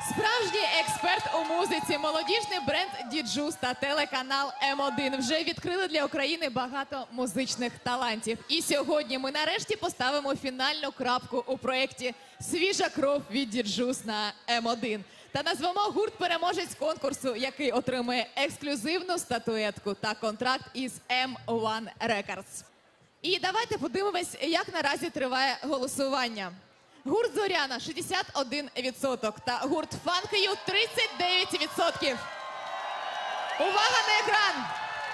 Справжній експерт у музиці, молодіжний бренд «Діджус» та телеканал М1 вже відкрили для України багато музичних талантів. І сьогодні ми нарешті поставимо фінальну крапку у проєкті «Свіжа кров від «Діджус» на М1». Та назвемо гурт-переможець конкурсу, який отримує ексклюзивну статуетку та контракт із M1 Records. І давайте подивимось, як наразі триває голосування. Гурт «Зоряна» – 61% та гурт «Фанк Ю» – 39%. Увага на екран!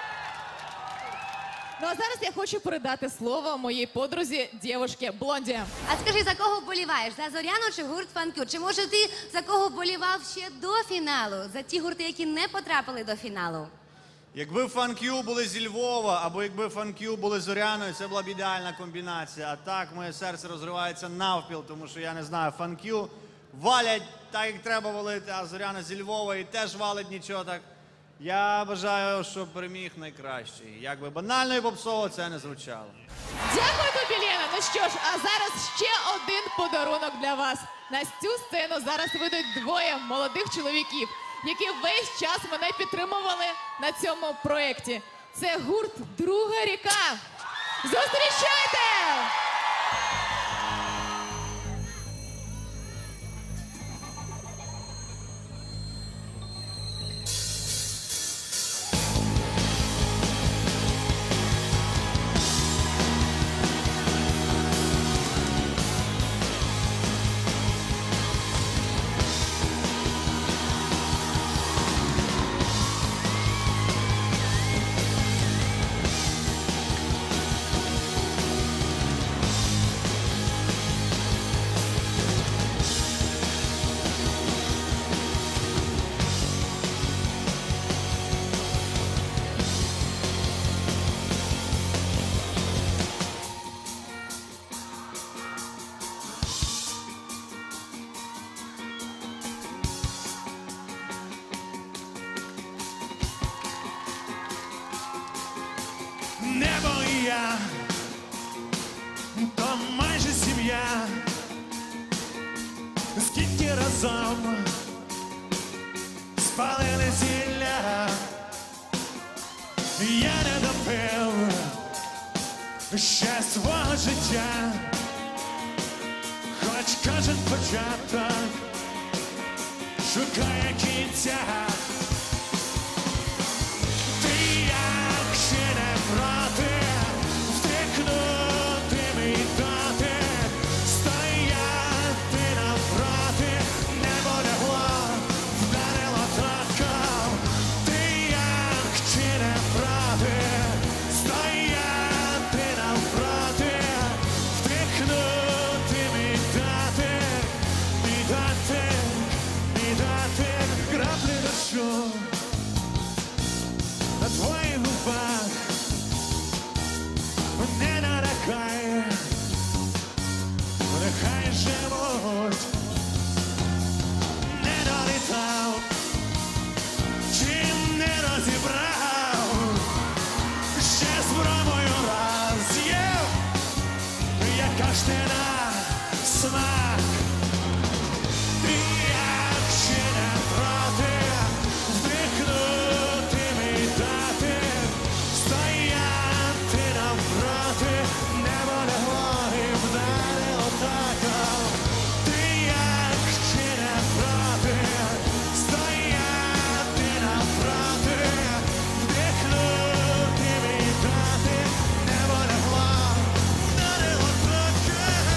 Ну а зараз я хочу передати слово моїй подрузі, дівчинці Блонді. А скажи, за кого вболіваєш? За «Зоряну» чи гурт «Фанк Ю»? Чи може ти за кого вболівав ще до фіналу? За ті гурти, які не потрапили до фіналу? Якби «Фанк Ю» були зі Львова, або якби «Фанк Ю» були Зоряною, це була б ідеальна комбінація. А так моє серце розривається навпіл, тому що я не знаю, «Фанк Ю» валять так, як треба валити, а Зоряна зі Львова і теж валить нічого так. Я бажаю, щоб переміг найкращий. Як би банально і попсово це не звучало. Дякую тобі, Лена. Ну що ж, а зараз ще один подарунок для вас. На цю сцену зараз вийдуть двоє молодих чоловіків, які весь час мене підтримували на цьому проєкті. Це гурт «Друга ріка». Зустрічайте! Небо і я, то майже сім'я, скільки разом спалили зілля, я не допив ще свого життя, хоч кожен початок шукає кінця. Проти втекнути мій дати, стояти навпроти, небо лягло, вдарило током. Ти як чи не проти, стояти навпроти, втекнути мій дати, краплі дощу на твоїх губах. Не нарекай, нехай живуть, не долітав, чи не розібрав, ще спробую раз з'їв, яка ж ти на смак. Ти як ще не проти, вдихнути мій дати, стояти навпроти, небо лягло і вдарило током. Ти як ще не проти, стояти навпроти, вдихнути мій дати, небо лягло, вдарило током.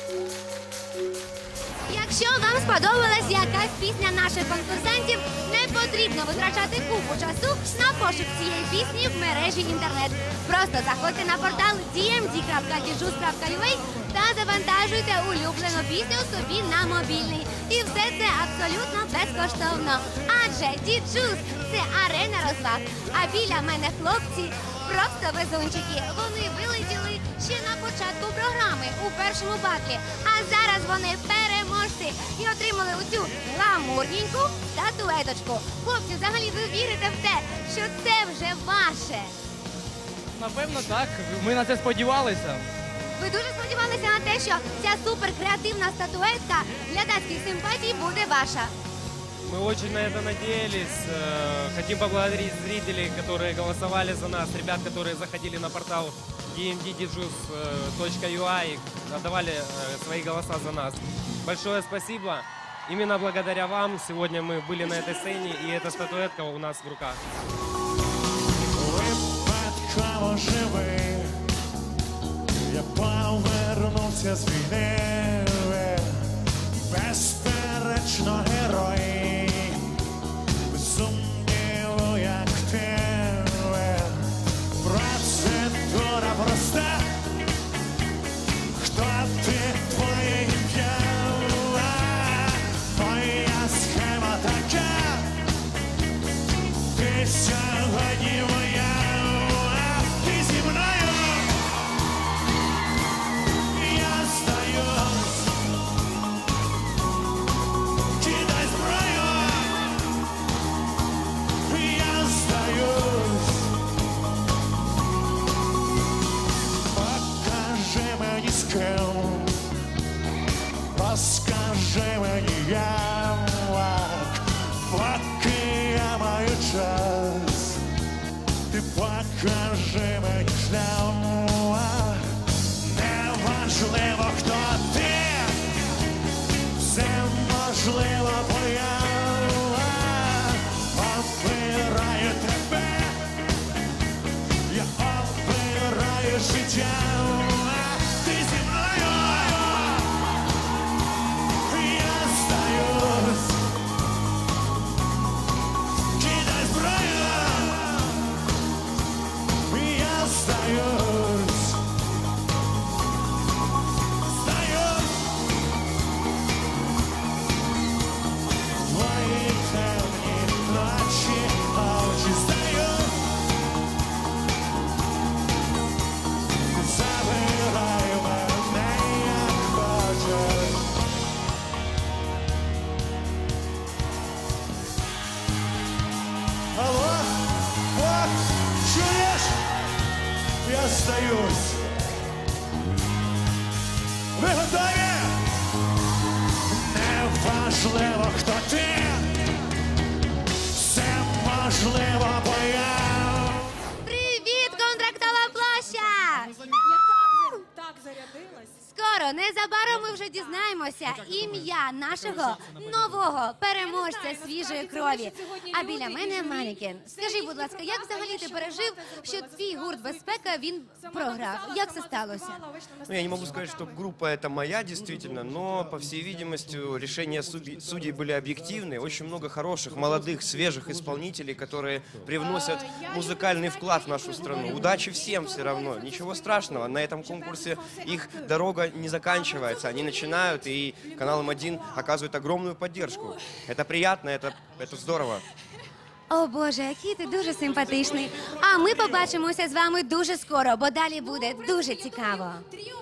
Якщо вам сподобалась якась пісня наших конкурсантів, не потрібно витрачати купу часу на пошук цієї пісні в мережі інтернет. Просто заходьте на портал dmd.djus.ua та завантажуйте улюблену пісню собі на мобільний. І все це абсолютно безкоштовно. Адже Діджус – це арена розваг. А біля мене хлопці просто везунчики. Вони вилетіли ще на початку програми у першому батлі. А зараз вони переможці і отримали оцю гламурненьку статуеточку. Хлопці, взагалі ви вірите в те, що це вже ваше? Напевно, так. Ми на це сподівалися. Ви дуже сподівалися на те, що ця суперкреативна статуетка глядацьких симпатій буде ваша. Мы очень на это надеялись. Хотим поблагодарить зрителей, которые голосовали за нас, ребят, которые заходили на портал dmd.djus.ua и отдавали свои голоса за нас. Большое спасибо. Именно благодаря вам сегодня мы были на этой сцене, и эта статуэтка у нас в руках. Випадково живий, я повернувся з війни, безперечно герой, без сумніву, як ти. Процедура проста, хто ти, твоє ім'я, моя схема така, ти сьогодні моя. Ти зі мною, я здаюсь, кидай зброю, я здаюсь. Покажи мені з ким, розкажи мені як, поки я маю час. Ти покажи мені шлях, неважливо, хто ти, все можливо, бо я обираю тебе, я обираю життя. Ти зі мною, я здаюсь, кидай зброю. Я здаюсь, здаюсь, твої темні ночі, очі здаюсь, забирай мене, як хочеш. Алло, о, чуєш? Я здаюсь. Ви готові? Неважливо, хто ти, все можливо, бо я. Привіт, контрактова площа! Так зарядилась. Скоро, незабаром ми вже дізнаємося ім'я нашого нового переможця свіжої крові. А біля мене Манікін. Скажи, будь ласка, як взагалі ти пережив, що твій гурт «Безпека» він програв? Як це сталося? Ну, я не могу сказать, что группа это моя действительно, но, по всей видимости, решения судей были объективны. Очень много хороших, молодых, свежих исполнителей, которые привносят музыкальный вклад в нашу страну. Удачи всем все равно, ничего страшного. На этом конкурсе их дорога не заканчивается. Они начинают, и канал М1 оказывает огромную поддержку. Это приятно, это здорово. О Боже, який ти дуже симпатичний. А ми побачимося з вами дуже скоро, бо далі буде дуже цікаво.